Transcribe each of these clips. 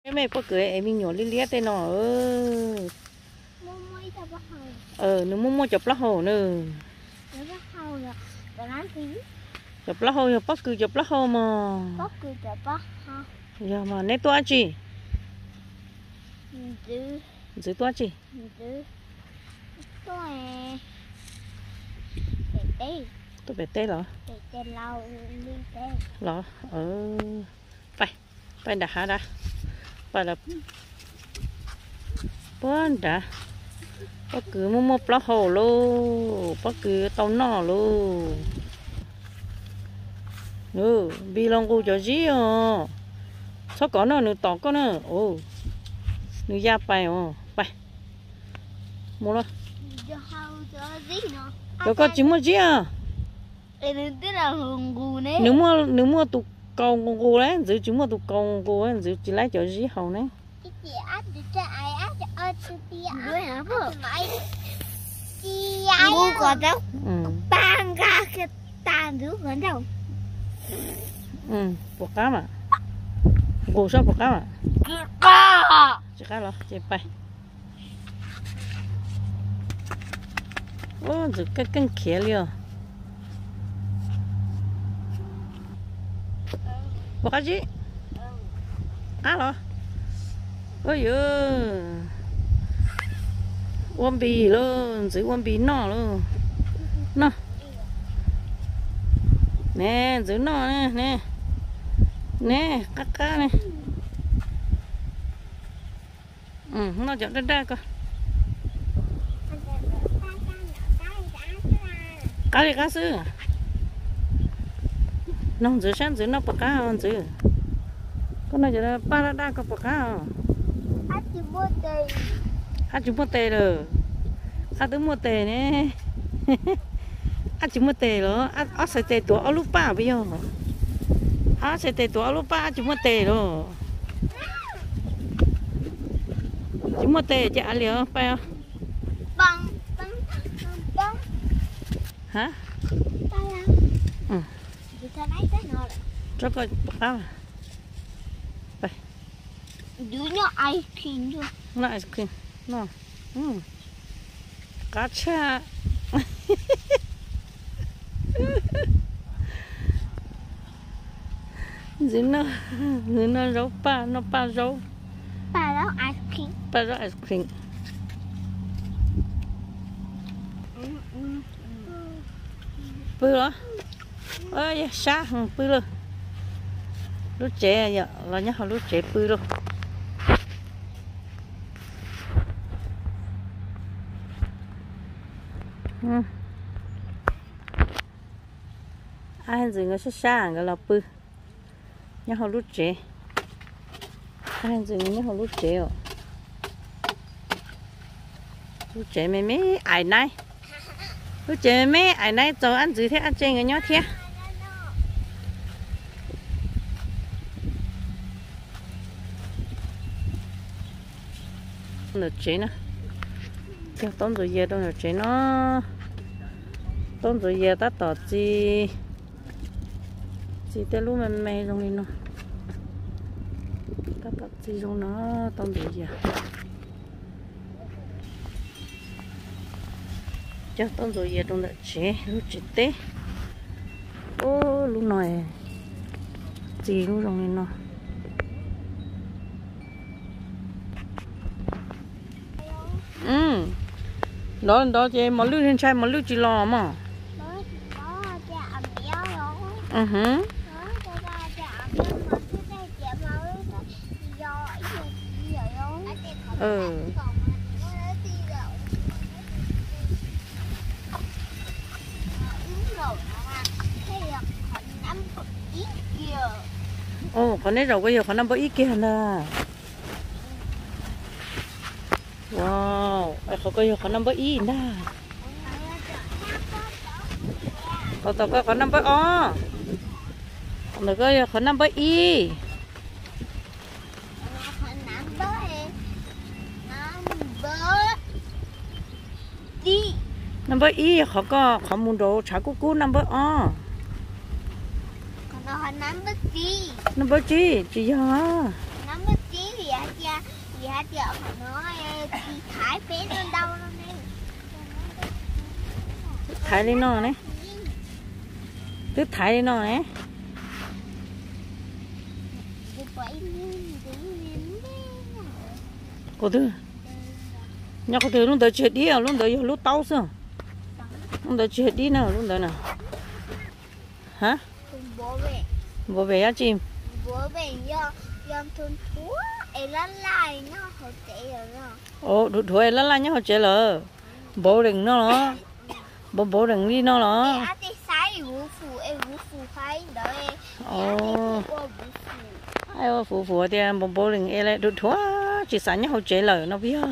cái mày có cười em mình nhỏ li liết đây nó nó mua chụp lá hồ nữa chụp lá hồ bắt cười chụp lá hồ mà giờ mà nét toa chi giữ toa chi tôi bể tê rồi phải đã hả đã phải là bữa đã bắt cứ mua lá hồ luôn bắt cứ tàu nọ luôn nữa bi long cô cho gì à sao có nữa nữa tỏ có nữa ô nữa ra bay bay mua lo rồi có chỉ mua gì à nếu mua tụ cầu cô đấy giữ chỉ mua tụ cầu cô ấy giữ chỉ lấy cho gì hậu đấy mua có đâu tan ra cái tan thứ vẫn đâu bột cá mà cô sao bột cá mà chỉ cá rồi chỉ bay ô giữ cái cân kia liền bột cá gì rồi ôi giời uốn bì luôn giữ uốn bì nọ luôn nọ nè giữ nọ nè nè nè cắt cá này nó chọn đất đai coi cá gì cá sư nông giữ sáng giữ nó bạc cá không giữ con này giờ ba đai có bạc cá không ăn chúng mua tê rồi ăn tứ mua tê nè ăn chúng mua tê rồi ăn sẽ tê tuổi ăn lúc ba bây giờ ăn sẽ tê tuổi ăn lúc ba chúng mua tê rồi chúng mua tê chả ăn liều phải không bằng hả cho coi bạc cá mà vậy dưới nó ice cream chưa nó ice cream nó cá cha dưới nó rau pa nó pa rau ice cream bự rồi ơi xa bự rồi lúc trẻ giờ là nhớ hồi lúc trẻ bự rồi ai dừng ở xa cái là bự nhớ hồi lúc trẻ ai dừng nhớ hồi lúc trẻ rồi lúc trẻ mấy ai này lúc trẻ mấy ai này cho ăn gì thế ăn chơi người nhớ thế được chế nữa cho tôm rồi về đâu được chế nó tôm rồi về ta tỏ gì tới lúc mình mày trong đi nó ta tỏ gì trong nó tôm rồi về cho tôm rồi về trong được chế lúc chế té ô lúc này gì lúc trong đi nó đó chị mà lưu trên trai mà lưu chỉ lò mà còn đấy rồi bây giờ còn 5 bữa ít kia nè wowเขาก็อยู่เขานำไปอีน่ะต่อก็เขานำไปอ๋อแล้วก็อยู่เขานำไปอีนำไปอีเขาก็เขามุนโดชากุกุนำไปอ๋อนำไปจีจีฮะ Number 3 gì hết giờ nó đi thải phế lên đâu nó nè thải lên nó này tức thải lên nó này cô tư nhà cô tư luôn tới chết đi à luôn tới lúc tao sao luôn tới chết đi nào luôn tới nào hả bố về á chim bố về do thôn thú ấy lá lại nó họ chạy rồi đó ồ đụt thua lá lại nhá họ chạy rồi bố đừng nó nó bố đừng đi nó nó vũ phụ phải đợi ồ ai phụ thì bố đừng e lại đụt thua chỉ sáng nhá họ chạy rồi nó biết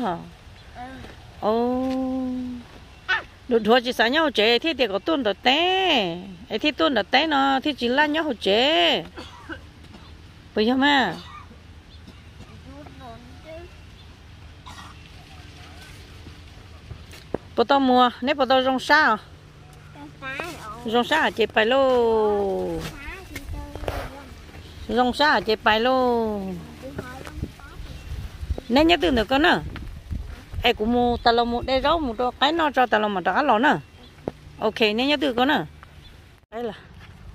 ồ đụt thua chỉ sáng nhá họ chạy thì có tuôn đợt té ấy thì tuôn đợt té nó thì chỉ là nhá họ chạy bây giờ mà bố tao mua nếu bố tao rong sao chị phải lô rong sao chị phải lô nên nhớ tưởng được con nữa em cũng mua tao lo một đây rau một đôi cái nó cho tao lo mà trả lon nữa ok nên nhớ tưởng con nữa đây là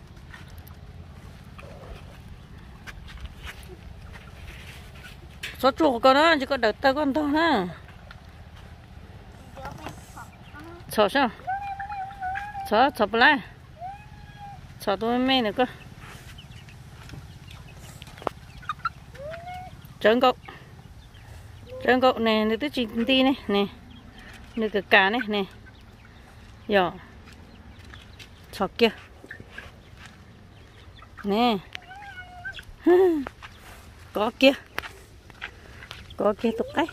số chuột con đó chỉ có đợt tao con thôi ha sợ sao sợ lại sợ tôi mê nữa cơ trơn cậu này nó tới chín tí này nè nó cái cá này nè giờ sợ kia nè có kia tục cái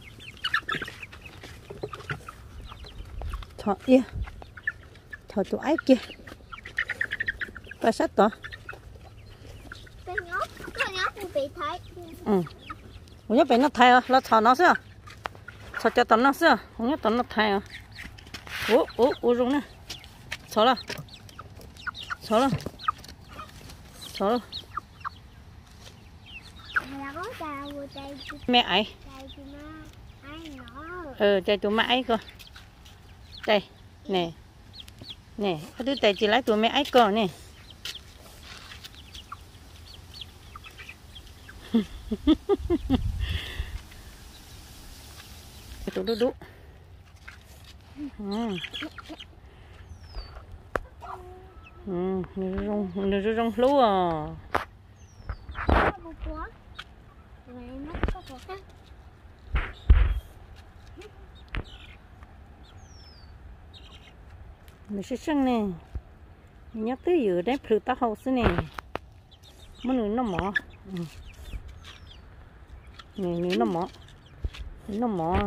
thọ kia thọ tụi ấy kia và sát tỏ cái nhóc bị thấy không nhớ phải nó thay à nó thọ nó xưa thọ cho tao nó xưa không nhớ tao nó thay à ủa rung nè xóa là mẹ ấy chạy tụi mẹ ấy cơ đây nè cái đứa tay chỉ lấy tụi mẹ ấy cơ nè tụi đu nó rong lú à mình sẽ sang nè mình nhớ tới giờ đấy phượt tao hậu xí nè muốn nữa nó mỏ nè nữa nó mỏ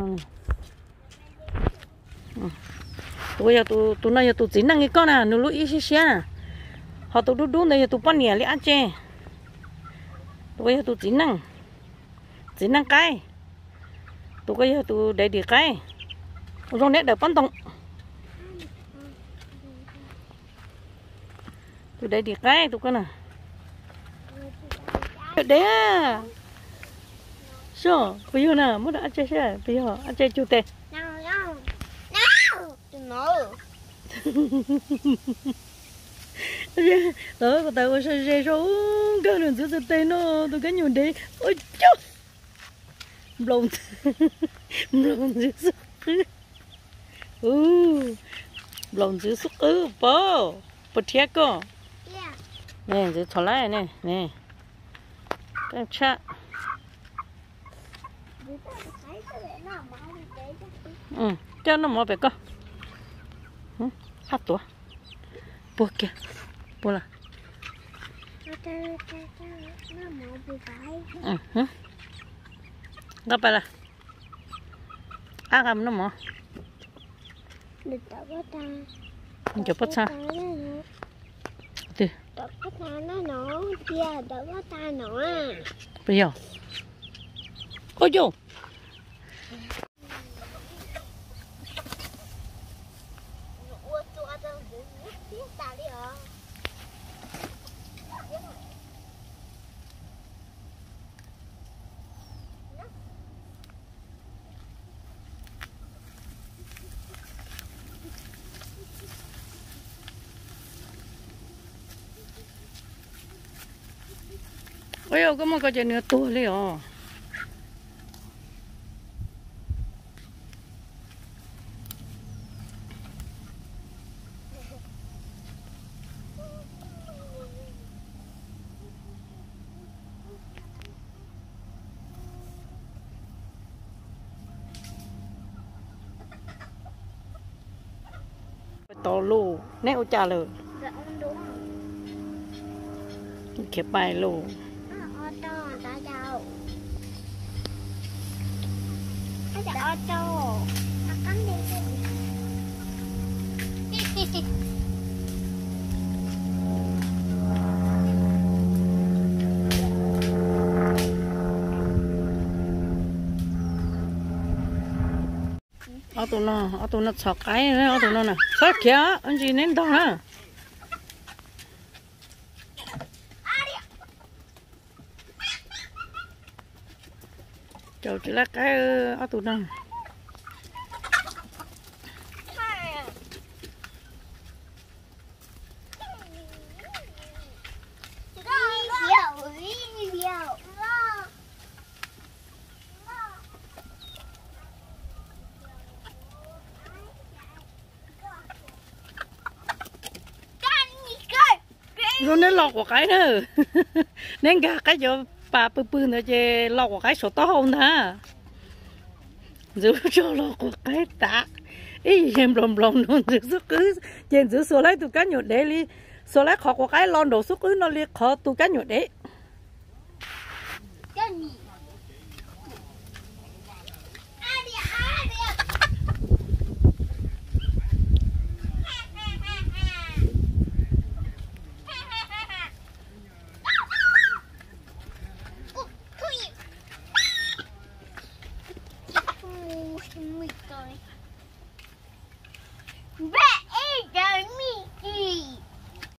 tụi giờ tụi này giờ tụi chỉ năng cái con à nó lúi ít xíu à họ tụi đu này giờ tụi bán nhẹ lấy ăn chè tụi giờ tụi chỉ năng cái tụi giờ tụi để được cái rồi nét để bán tông tụi để đi cái tụi con à đấy à sao bây giờ nè muốn ăn chơi sao bây giờ ăn chơi chủ tệ đó có tao sẽ số cái đường chủ tệ nó tụi cái nhiều đấy ôi chú lồng lồng chữ xúc bố bớt thiệt cơ nè chữ thò lại nè cái cha cho nó mò bé cơ hát tuổi bố kìa bố là ngápไป là ăn nó mò chụp bắt sao thì bây giờ ôi vô bây giờ có một cái chuyện nữa tua đi à to lù nét ô cha lờ khép bài lù ô tô cắm đi ở tụi nó sọt cái nữa ở tụi nó nè sọt kìa anh chị nên đó nè chào chị là cái ở tụi nó rồi nên lọt của cái nữa nên gà cái cho bà bự nữa chứ lọt của cái số to hơn nè giữ cho lọt của cái tạ ý em lồng luôn giữ số cứ trên giữ số lấy tụi cá nhột để đi số lấy khó của cái lon đồ số cứ nó liệt khó tụi cá nhột đấy